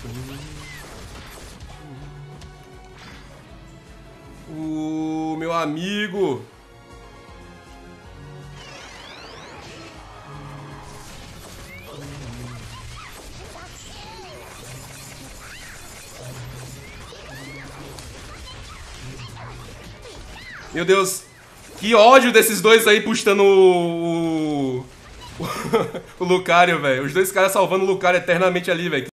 Meu amigo. Meu Deus. Que ódio desses dois aí puxando o Lucario, velho. Os dois caras salvando o Lucario eternamente ali, velho.